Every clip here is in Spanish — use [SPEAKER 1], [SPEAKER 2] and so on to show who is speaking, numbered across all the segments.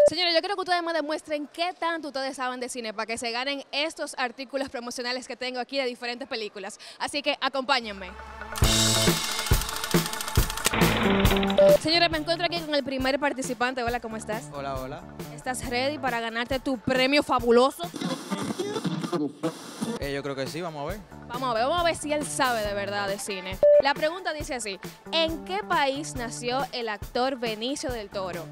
[SPEAKER 1] Señores, yo quiero que ustedes me demuestren qué tanto ustedes saben de cine para que se ganen estos artículos promocionales que tengo aquí de diferentes películas. Así que acompáñenme. Señores, me encuentro aquí con el primer participante. Hola, ¿cómo estás?
[SPEAKER 2] Hola, hola.
[SPEAKER 1] ¿Estás ready para ganarte tu premio fabuloso?
[SPEAKER 2] Yo creo que sí, vamos a ver.
[SPEAKER 1] Vamos a ver si él sabe de verdad de cine. La pregunta dice así: ¿en qué país nació el actor Benicio del Toro?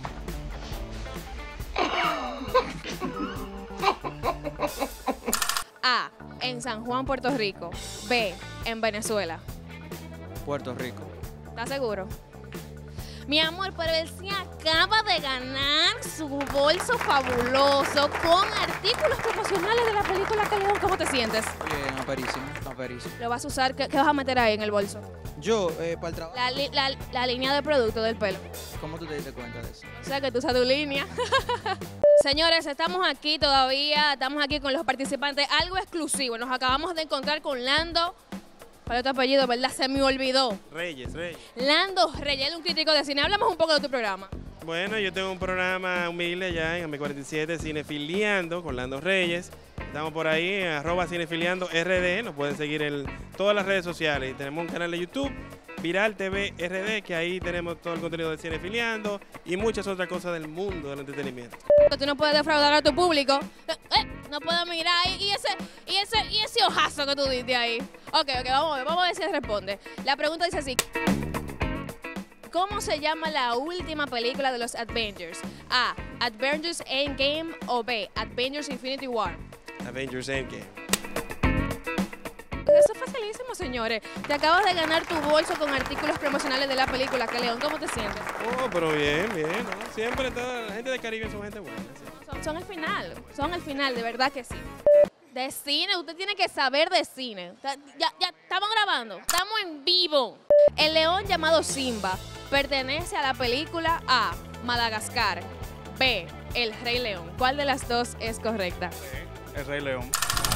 [SPEAKER 1] A, en San Juan, Puerto Rico. B, en Venezuela.
[SPEAKER 2] Puerto Rico.
[SPEAKER 1] ¿Estás seguro? Mi amor, pero él se acaba de ganar su bolso fabuloso con artículos promocionales de la película León. ¿Cómo te sientes?
[SPEAKER 2] Bien, aperísimo, aperísimo.
[SPEAKER 1] ¿Lo vas a usar? ¿Qué vas a meter ahí en el bolso?
[SPEAKER 2] Yo, para el trabajo.
[SPEAKER 1] La línea de producto del pelo.
[SPEAKER 2] ¿Cómo tú te diste cuenta de eso?
[SPEAKER 1] O sea, que tú usas tu línea. Señores, estamos aquí todavía, estamos aquí con los participantes. Algo exclusivo, nos acabamos de encontrar con Lando. ¿Cuál es tu apellido, verdad? Se me olvidó.
[SPEAKER 3] Reyes.
[SPEAKER 1] Lando Reyes, él es un crítico de cine. Háblame un poco de tu programa.
[SPEAKER 3] Bueno, yo tengo un programa humilde ya en M47, Cinefiliando, con Lando Reyes. Estamos por ahí, @cinefiliando_rd. Nos pueden seguir en todas las redes sociales. Y tenemos un canal de YouTube, Viral TV RD, que ahí tenemos todo el contenido de Cinefiliando y muchas otras cosas del mundo del entretenimiento.
[SPEAKER 1] Tú no puedes defraudar a tu público. No puedo mirar ahí y ese ojazo que tú diste ahí. Ok, vamos a ver si él responde. La pregunta dice así: ¿cómo se llama la última película de los Avengers? A, Avengers Endgame, o B, Avengers Infinity War.
[SPEAKER 3] Avengers Endgame.
[SPEAKER 1] Eso es facilísimo, señores. Te acabas de ganar tu bolso con artículos promocionales de la película León. ¿Cómo te sientes?
[SPEAKER 3] Oh, pero bien, ¿no? Siempre toda la gente de Caribe son gente buena. ¿Sí?
[SPEAKER 1] Son el final, de verdad que sí. De cine, usted tiene que saber de cine. Ya estamos grabando, estamos en vivo. El león llamado Simba pertenece a la película A, Madagascar, B, El Rey León. ¿Cuál de las dos es correcta?
[SPEAKER 3] El Rey León.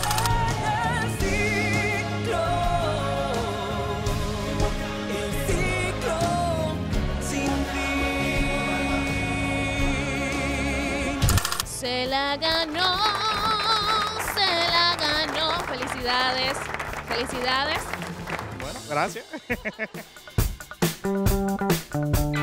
[SPEAKER 1] Se la ganó, se la ganó. Felicidades, felicidades.
[SPEAKER 3] Bueno, gracias.